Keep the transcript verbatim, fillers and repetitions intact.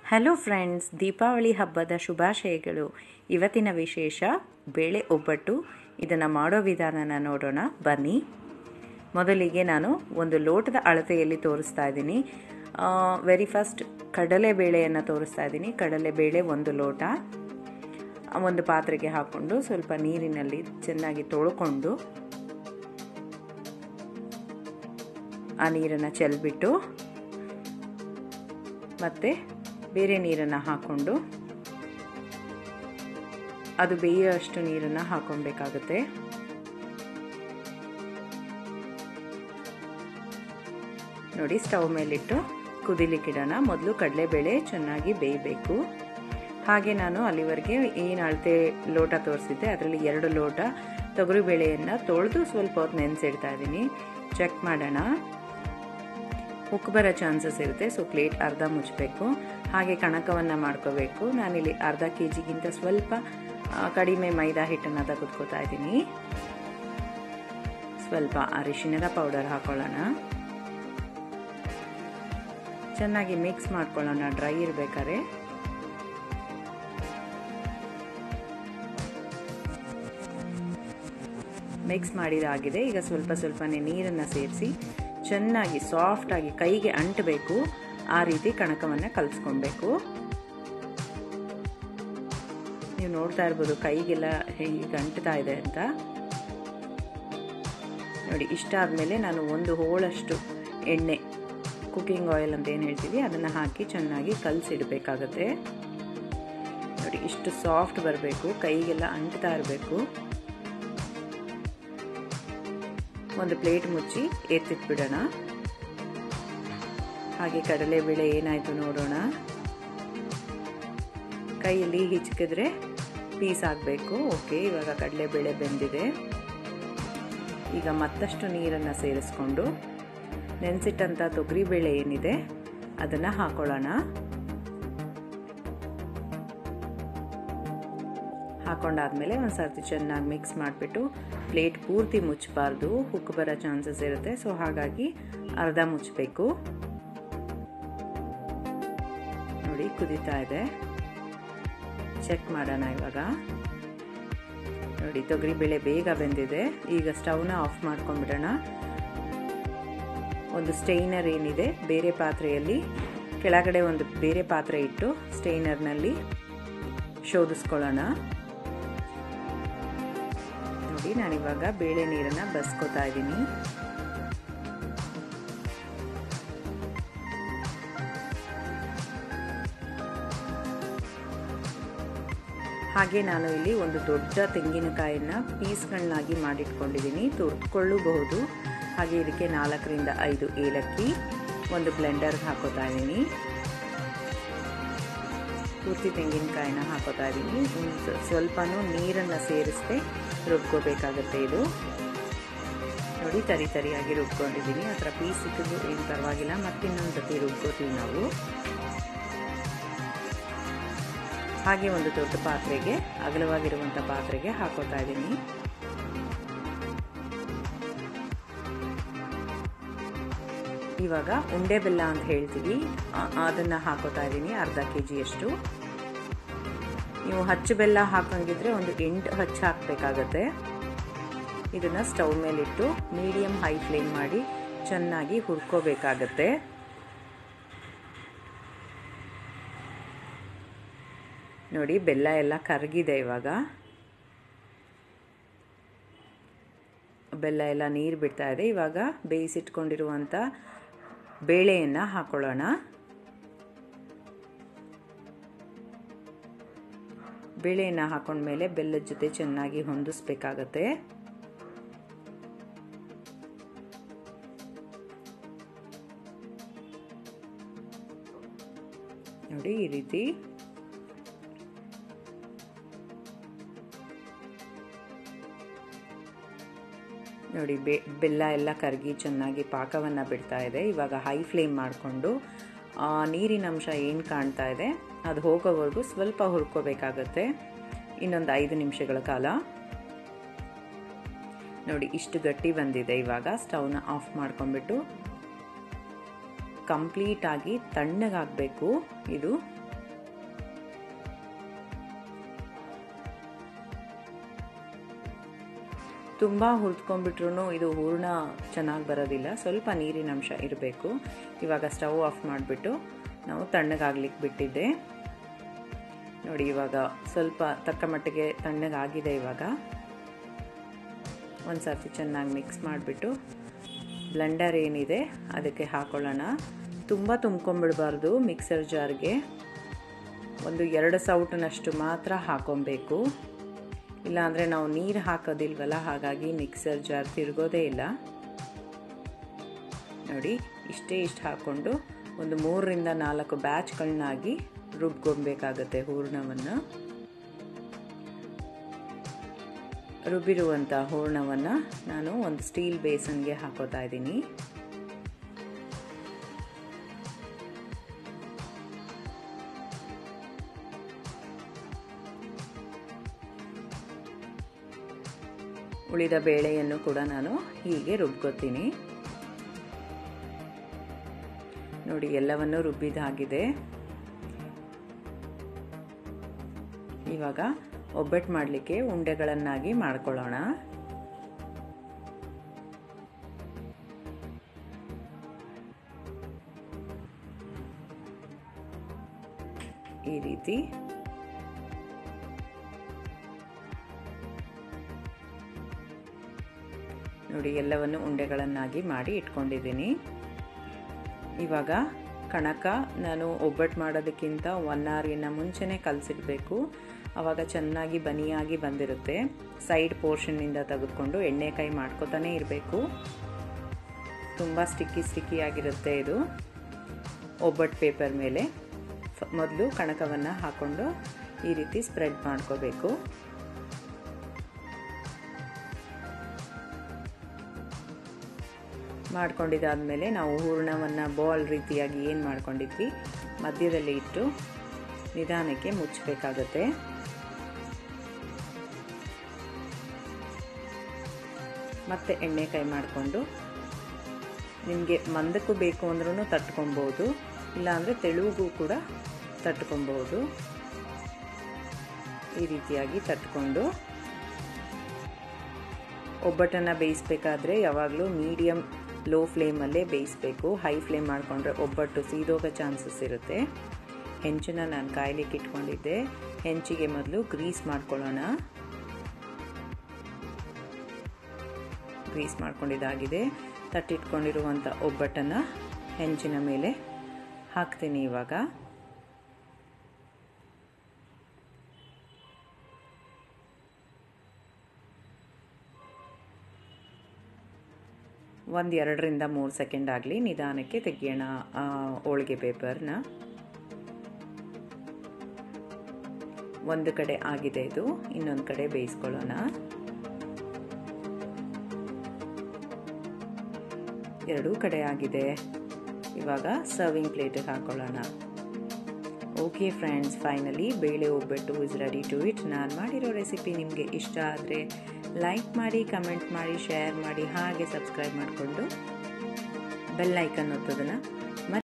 Hello friends, Deepavali ಹಬ್ಬದ ಶುಭಾಶಯಗಳು. ಇವತ್ತಿನ ವಿಶೇಷ ಬೇಳೆ ಒಬ್ಬಟ್ಟು. ಇದನ್ನು ಮಾಡೋ ವಿಧಾನನ ನೋಡೋಣ ಬನ್ನಿ. ಮೊದಲಿಗೆ ನಾನು ಒಂದು ಲೋಟದ ಅಳತೆಯಲ್ಲಿ ತೋರಿಸ್ತಾ ಇದ್ದೀನಿ. ವೆರಿ ಫಸ್ಟ್ ಕಡಲೆಬೇಳೆಯನ್ನು ತೋರಿಸ್ತಾ ಇದ್ದೀನಿ. ಕಡಲೆಬೇಳೆ ಒಂದು ಲೋಟ ಒಂದು ಪಾತ್ರೆಗೆ ಹಾಕ್ಕೊಂಡು ಸ್ವಲ್ಪ ನೀರಿನಲ್ಲಿ ಚೆನ್ನಾಗಿ ತೊಳ್ಕೊಂಡು ಆ ನೀರನ್ನು ಚೆಲ್ಬಿಟ್ಟು ಮತ್ತೆ ಬೇರೆ ನೀರನ್ನು ಹಾಕ್ಕೊಂಡು ಅದು ಬೇಯುವಷ್ಟು ನೀರನ್ನು ಹಾಕೊಬೇಕಾಗುತ್ತೆ. ನೋಡಿ, ಸ್ಟವ್ ಮೇಲಿಟ್ಟು ಕುದಿಲಿಕ್ಕಿಡೋಣ. ಮೊದಲು ಕಡಲೆಬೇಳೆ ಚೆನ್ನಾಗಿ ಬೇಯಬೇಕು. ಹಾಗೆ ನಾನು ಅಲ್ಲಿವರೆಗೆ ಏನು ಅಳತೆ ಲೋಟ ತೋರಿಸಿದ್ದೆ ಅದರಲ್ಲಿ ಎರಡು ಲೋಟ ತೊಗರಿಬೇಳೆಯನ್ನು ತೊಳೆದು ಸ್ವಲ್ಪ ಹೊತ್ತು ನೆನೆಸಿಡ್ತಾ ಇದ್ದೀನಿ. ಚೆಕ್ ಮಾಡೋಣ. ಉಕ್ಕು ಬರೋ ಚಾನ್ಸಸ್ ಇರುತ್ತೆ, ಸೊ ಪ್ಲೇಟ್ ಅರ್ಧ ಮುಚ್ಚಬೇಕು. ಹಾಗೆ ಕಣಕವನ್ನು ಮಾಡ್ಕೋಬೇಕು. ನಾನಿಲ್ಲಿ ಅರ್ಧ ಕೆ ಜಿಗಿಂತ ಸ್ವಲ್ಪ ಕಡಿಮೆ ಮೈದಾ ಹಿಟ್ಟನ್ನು ತೆಗೆದುಕೊತಾ ಇದ್ದೀನಿ. ಸ್ವಲ್ಪ ಅರಿಶಿಣದ ಪೌಡರ್ ಹಾಕೊಳ್ಳೋಣ. ಚೆನ್ನಾಗಿ ಮಿಕ್ಸ್ ಮಾಡ್ಕೊಳ್ಳೋಣ ಡ್ರೈ ಇರಬೇಕಾದ್ರೆ. ಮಿಕ್ಸ್ ಮಾಡಿದಾಗಿದೆ. ಈಗ ಸ್ವಲ್ಪ ಸ್ವಲ್ಪನೇ ನೀರನ್ನು ಸೇರಿಸಿ ಚೆನ್ನಾಗಿ ಸಾಫ್ಟಾಗಿ ಕೈಗೆ ಅಂಟಬೇಕು. ಆ ರೀತಿ ಕಣಕವನ್ನು ಕಲಿಸ್ಕೊಳ್ಬೇಕು. ನೀವು ನೋಡ್ತಾ ಇರ್ಬೋದು ಕೈಗೆಲ್ಲ ಹೀಗೆ ಅಂಟ್ತಾ ಇದೆ ಅಂತ. ನೋಡಿ, ಇಷ್ಟ ಆದಮೇಲೆ ನಾನು ಒಂದು ಹೋಳಷ್ಟು ಎಣ್ಣೆ, ಕುಕಿಂಗ್ ಆಯಿಲ್ ಅಂತ ಏನು ಹೇಳ್ತೀವಿ, ಅದನ್ನು ಹಾಕಿ ಚೆನ್ನಾಗಿ ಕಲಸಿಡಬೇಕಾಗತ್ತೆ. ನೋಡಿ, ಇಷ್ಟು ಸಾಫ್ಟ್ ಬರಬೇಕು, ಕೈಗೆಲ್ಲ ಅಂಟ್ತಾ ಇರಬೇಕು. ಒಂದು ಪ್ಲೇಟ್ ಮುಚ್ಚಿ ಎತ್ತಿಟ್ಬಿಡೋಣ. ಹಾಗೆ ಕಡಲೆಬೇಳೆ ಏನಾಯಿತು ನೋಡೋಣ. ಕೈಯಲ್ಲಿ ಹಿಚ್ಕಿದ್ರೆ ಪೀಸ್ ಆಗಬೇಕು. ಓಕೆ, ಇವಾಗ ಕಡಲೆಬೇಳೆ ಬೆಂದಿದೆ. ಈಗ ಮತ್ತಷ್ಟು ನೀರನ್ನು ಸೇರಿಸ್ಕೊಂಡು ನೆನೆಸಿಟ್ಟಂಥ ತೊಗರಿಬೇಳೆ ಏನಿದೆ ಅದನ್ನು ಹಾಕೊಳ್ಳೋಣ. ಹಾಕೊಂಡಾದ್ಮೇಲೆ ಒಂದು ಸರ್ತಿ ಚೆನ್ನಾಗಿ ಮಿಕ್ಸ್ ಮಾಡಿಬಿಟ್ಟು ಪ್ಲೇಟ್ ಪೂರ್ತಿ ಮುಚ್ಚಬಾರ್ದು, ಉಕ್ಕು ಬರೋ ಚಾನ್ಸಸ್ ಇರುತ್ತೆ. ಸೊ ಹಾಗಾಗಿ ಅರ್ಧ ಮುಚ್ಚಬೇಕು. ನೋಡಿ, ಕುದೀತಾ ಇದೆ. ಚೆಕ್ ಮಾಡೋಣ ಇವಾಗ. ನೋಡಿ, ತೊಗರಿಬೇಳೆ ಬೇಗ ಬೆಂದಿದೆ. ಈಗ ಸ್ಟವ್ನ ಆಫ್ ಮಾಡ್ಕೊಂಡ್ಬಿಡೋಣ. ಒಂದು ಸ್ಟೈನರ್ ಏನಿದೆ ಬೇರೆ ಪಾತ್ರೆಯಲ್ಲಿ, ಕೆಳಗಡೆ ಒಂದು ಬೇರೆ ಪಾತ್ರೆ ಇಟ್ಟು ಸ್ಟೈನರ್ನಲ್ಲಿ ಶೋಧಿಸ್ಕೊಳ್ಳೋಣ. ನೋಡಿ, ನಾನಿವಾಗ ಬೇಳೆ ನೀರನ್ನು ಬಸ್ಕೋತಾ ಇದ್ದೀನಿ. ಹಾಗೆ ನಾನು ಇಲ್ಲಿ ಒಂದು ದೊಡ್ಡ ತೆಂಗಿನಕಾಯಿನ ಪೀಸ್ಗಳನ್ನಾಗಿ ಮಾಡಿಟ್ಕೊಂಡಿದ್ದೀನಿ, ತುರ್ಕೊಳ್ಳಬಹುದು. ಹಾಗೆ ಇದಕ್ಕೆ ನಾಲ್ಕರಿಂದ ಐದು ಏಲಕ್ಕಿ ಒಂದು ಬ್ಲೆಂಡರ್ಗೆ ಹಾಕೋತಾ ಇದ್ದೀನಿ. ಪೂರ್ತಿ ತೆಂಗಿನಕಾಯಿನ ಹಾಕೋತಾ ಇದ್ದೀನಿ. ಸ್ವಲ್ಪನೂ ನೀರನ್ನು ಸೇರಿಸದೆ ರುಬ್ಕೋಬೇಕಾಗತ್ತೆ. ಇದು ನೋಡಿ, ತರಿ ತರಿಯಾಗಿ ರುಬ್ಕೊಂಡಿದ್ದೀನಿ. ಆ ಥರ ಪೀಸ್ ಸಿಕ್ಕಿದ್ರು ಏನು ಪರವಾಗಿಲ್ಲ, ಮತ್ತಿನ್ನೊಂದು ಸತಿ ರುಬ್ಕೋತೀವಿ ನಾವು. ಹಾಗೆ ಒಂದು ದೊಡ್ಡ ಪಾತ್ರೆಗೆ, ಅಗಲವಾಗಿರುವಂಥ ಪಾತ್ರೆಗೆ ಹಾಕೋತಾ ಇದ್ದೀನಿ. ಇವಾಗ ಉಂಡೆ ಬೆಲ್ಲ ಅಂತ ಹೇಳ್ತೀವಿ, ಅದನ್ನು ಹಾಕೋತಾ ಇದ್ದೀನಿ ಅರ್ಧ ಕೆ ಜಿಯಷ್ಟು. ನೀವು ಹಚ್ಚು ಬೆಲ್ಲ ಹಾಕಂಗಿದ್ರೆ ಒಂದು ಎಂಟು ಹಚ್ಚು ಹಾಕಬೇಕಾಗತ್ತೆ. ಇದನ್ನು ಸ್ಟವ್ ಮೇಲಿಟ್ಟು ಮೀಡಿಯಂ ಹೈ ಫ್ಲೇಮ್ ಮಾಡಿ ಚೆನ್ನಾಗಿ ಹುರ್ಕೋಬೇಕಾಗತ್ತೆ. ನೋಡಿ, ಬೆಲ್ಲ ಎಲ್ಲ ಕರಗಿದೆ. ಇವಾಗ ಬೆಲ್ಲ ಎಲ್ಲ ನೀರು ಬಿಡ್ತಾ ಇದೆ. ಇವಾಗ ಬೇಯಿಸಿಟ್ಕೊಂಡಿರುವಂಥ ಬೇಳೆಯನ್ನು ಹಾಕೊಳ್ಳೋಣ. ಬೇಳೆಯನ್ನು ಹಾಕೊಂಡ್ಮೇಲೆ ಬೆಲ್ಲದ ಜೊತೆ ಚೆನ್ನಾಗಿ ಹೊಂದಿಸ್ಬೇಕಾಗತ್ತೆ. ನೋಡಿ, ಈ ರೀತಿ ನೋಡಿ ಬೆ ಬೆಲ್ಲ ಎಲ್ಲ ಕರಗಿ ಚೆನ್ನಾಗಿ ಪಾಕವನ್ನು ಬಿಡ್ತಾ ಇದೆ. ಇವಾಗ ಹೈ ಫ್ಲೇಮ್ ಮಾಡಿಕೊಂಡು ನೀರಿನ ಅಂಶ ಏನು ಕಾಣ್ತಾ ಇದೆ ಅದು ಹೋಗೋವರೆಗೂ ಸ್ವಲ್ಪ ಹುರ್ಕೋಬೇಕಾಗತ್ತೆ. ಇನ್ನೊಂದು ಐದು ನಿಮಿಷಗಳ ಕಾಲ. ನೋಡಿ, ಇಷ್ಟು ಗಟ್ಟಿ ಬಂದಿದೆ. ಇವಾಗ ಸ್ಟವ್ನ ಆಫ್ ಮಾಡ್ಕೊಂಡ್ಬಿಟ್ಟು ಕಂಪ್ಲೀಟಾಗಿ ತಣ್ಣಗಾಗಬೇಕು ಇದು. ತುಂಬ ಹುರಿದ್ಕೊಂಡ್ಬಿಟ್ರೂ ಇದು ಹೂರಣ ಚೆನ್ನಾಗಿ ಬರೋದಿಲ್ಲ, ಸ್ವಲ್ಪ ನೀರಿನ ಅಂಶ ಇರಬೇಕು. ಇವಾಗ ಸ್ಟವ್ ಆಫ್ ಮಾಡಿಬಿಟ್ಟು ನಾವು ತಣ್ಣಗಾಗ್ಲಿಕ್ಕೆ ಬಿಟ್ಟಿದ್ದೆ ನೋಡಿ. ಇವಾಗ ಸ್ವಲ್ಪ ತಕ್ಕ ಮಟ್ಟಿಗೆ ತಣ್ಣಗಾಗಿದೆ. ಇವಾಗ ಒಂದು ಸರ್ತಿ ಚೆನ್ನಾಗಿ ಮಿಕ್ಸ್ ಮಾಡಿಬಿಟ್ಟು ಬ್ಲೆಂಡರ್ ಏನಿದೆ ಅದಕ್ಕೆ ಹಾಕೊಳ್ಳೋಣ. ತುಂಬ ತುಂಬ್ಕೊಂಡ್ಬಿಡಬಾರ್ದು ಮಿಕ್ಸರ್ ಜಾರ್ಗೆ, ಒಂದು ಎರಡು ಸೌಟಿನಷ್ಟು ಮಾತ್ರ ಹಾಕೊಬೇಕು. ಇಲ್ಲಾಂದರೆ ನಾವು ನೀರು ಹಾಕೋದಿಲ್ವಲ್ಲ, ಹಾಗಾಗಿ ಮಿಕ್ಸರ್ ಜಾರ್ ತಿರುಗೋದೇ ಇಲ್ಲ ನೋಡಿ. ಇಷ್ಟೇ ಇಷ್ಟು ಹಾಕ್ಕೊಂಡು ಒಂದು ಮೂರರಿಂದ ನಾಲ್ಕು ಬ್ಯಾಚ್ಗಳನ್ನಾಗಿ ರುಬ್ಕೊಬೇಕಾಗತ್ತೆ. ಹೂರಣವನ್ನು ರುಬ್ಬಿರುವಂಥ ಹೂರಣವನ್ನು ನಾನು ಒಂದು ಸ್ಟೀಲ್ ಬೇಸನ್ಗೆ ಹಾಕೋತಾ ಇದ್ದೀನಿ. ಉಳಿದ ಬೇಳೆಯನ್ನು ಕೂಡ ನಾನು ಹೀಗೆ ರುಬ್ಕೋತೀನಿ ನೋಡಿ. ಎಲ್ಲವನ್ನು ರುಬ್ಬಿದಾಗಿದೆ. ಇವಾಗ ಒಬ್ಬಟ್ಟು ಮಾಡಲಿಕ್ಕೆ ಉಂಡೆಗಳನ್ನಾಗಿ ಮಾಡ್ಕೊಳ್ಳೋಣ. ಈ ರೀತಿ ನೋಡಿ, ಎಲ್ಲವನ್ನು ಉಂಡೆಗಳನ್ನಾಗಿ ಮಾಡಿ ಇಟ್ಕೊಂಡಿದ್ದೀನಿ. ಇವಾಗ ಕಣಕ ನಾನು ಒಬ್ಬಟ್ಟು ಮಾಡೋದಕ್ಕಿಂತ ಒನ್ ಅವರಿನ ಮುಂಚೆನೇ ಕಲಸಿಡಬೇಕು. ಆವಾಗ ಚೆನ್ನಾಗಿ ಬನಿಯಾಗಿ ಬಂದಿರುತ್ತೆ. ಸೈಡ್ ಪೋರ್ಷನ್ನಿಂದ ತೆಗೆದುಕೊಂಡು ಎಣ್ಣೆ ಕೈ ಮಾಡ್ಕೋತಾನೆ ಇರಬೇಕು. ತುಂಬ ಸ್ಟಿಕ್ಕಿ ಸ್ಟಿಕ್ಕಿ ಆಗಿರುತ್ತೆ ಇದು. ಒಬ್ಬಟ್ಟು ಪೇಪರ್ ಮೇಲೆ ಮೊದಲು ಕಣಕವನ್ನು ಹಾಕ್ಕೊಂಡು ಈ ರೀತಿ ಸ್ಪ್ರೆಡ್ ಮಾಡ್ಕೋಬೇಕು. ಮಾಡ್ಕೊಂಡಿದ್ದಾದಮೇಲೆ ನಾವು ಹೂರಣವನ್ನು ಬಾಲ್ ರೀತಿಯಾಗಿ ಏನು ಮಾಡ್ಕೊಂಡಿದ್ವಿ ಮಧ್ಯದಲ್ಲಿ ಇಟ್ಟು ನಿಧಾನಕ್ಕೆ ಮುಚ್ಚಬೇಕಾಗತ್ತೆ. ಮತ್ತೆ ಎಣ್ಣೆ ಕೈ ಮಾಡಿಕೊಂಡು ನಿಮಗೆ ಮಂದಕ್ಕೂ ಬೇಕು ಅಂದ್ರೂ ತಟ್ಕೊಬೋದು, ಇಲ್ಲಾಂದರೆ ತೆಳುವಿಗೂ ಕೂಡ ತಟ್ಕೊಬೋದು. ಈ ರೀತಿಯಾಗಿ ತಟ್ಕೊಂಡು ಒಬ್ಬಟ್ಟನ್ನು ಬೇಯಿಸಬೇಕಾದ್ರೆ ಯಾವಾಗಲೂ ಮೀಡಿಯಮ್ ಲೋ ಫ್ಲೇಮಲ್ಲೇ ಬೇಯಿಸಬೇಕು. ಹೈ ಫ್ಲೇಮ್ ಮಾಡಿಕೊಂಡ್ರೆ ಒಬ್ಬಟ್ಟು ಸೀದೋಗೋ ಚಾನ್ಸಸ್ ಇರುತ್ತೆ. ಹೆಂಚನ್ನು ನಾನು ಕಾಯ್ಲಿಕ್ಕೆ ಇಟ್ಕೊಂಡಿದ್ದೆ. ಹೆಂಚಿಗೆ ಮೊದಲು ಗ್ರೀಸ್ ಮಾಡ್ಕೊಳ್ಳೋಣ. ಗ್ರೀಸ್ ಮಾಡ್ಕೊಂಡಿದ್ದಾಗಿದೆ. ತಟ್ಟಿಟ್ಕೊಂಡಿರುವಂಥ ಒಬ್ಬಟ್ಟನ್ನು ಹೆಂಚಿನ ಮೇಲೆ ಹಾಕ್ತೀನಿ. ಇವಾಗ ಒಂದು ಎರಡರಿಂದ ಮೂರು ಸೆಕೆಂಡ್ ಆಗಲಿ, ನಿಧಾನಕ್ಕೆ ತೆಗಿಯೋಣ ಹೋಳಿಗೆ ಪೇಪರ್ನ. ಒಂದು ಕಡೆ ಆಗಿದೆ ಇದು, ಇನ್ನೊಂದು ಕಡೆ ಬೇಯಿಸ್ಕೊಳ್ಳೋಣ. ಎರಡೂ ಕಡೆ ಆಗಿದೆ. ಇವಾಗ ಸರ್ವಿಂಗ್ ಪ್ಲೇಟಿಗೆ ಹಾಕೊಳ್ಳೋಣ. ಓಕೆ ಫ್ರೆಂಡ್ಸ್, ಫೈನಲಿ ಬೇಳೆ ಒಬ್ಬಟ್ಟು ಇಸ್ ರೆಡಿ ಟು ಇಟ್. ನಾನು ಮಾಡಿರೋ ರೆಸಿಪಿ ನಿಮಗೆ ಇಷ್ಟ ಆದರೆ ಲೈಕ್ ಮಾಡಿ, ಕಮೆಂಟ್ ಮಾಡಿ, ಶೇರ್ ಮಾಡಿ, ಹಾಗೆ ಸಬ್ಸ್ಕ್ರೈಬ್ ಮಾಡಿಕೊಂಡು ಬೆಲ್ ಐಕನ್ ಒತ್ತೋದನ್ನು